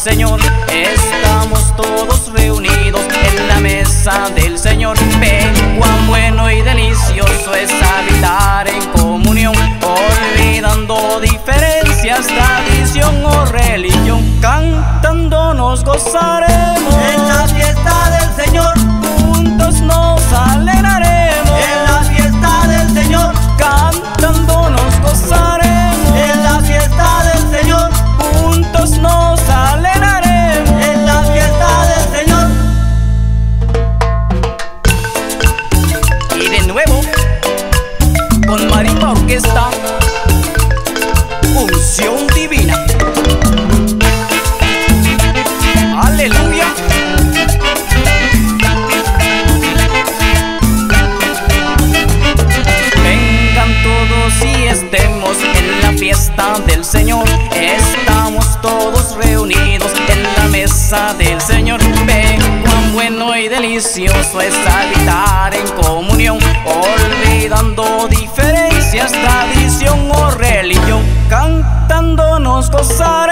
Señor. Estamos todos reunidos en la mesa del Señor. Ven, cuán bueno y delicioso es habitar en comunión, olvidando diferencias, tradición o religión. Cantando nos gozaremos en la fiesta del Señor. Juntos nos alegraremos En la fiesta del Señor. cantando nos gozaremos En la fiesta del Señor. juntos nos alegraremos En la fiesta del Señor. y de nuevo con Marimba Orquesta, unción divina. Aleluya. Vengan todos y estemos en la fiesta del Señor. Estamos todos reunidos en la mesa del Señor. Ven, cuán bueno y delicioso es habitar en comunión, olvidando diferencias, tradición o religión. Cantando nos gozaremos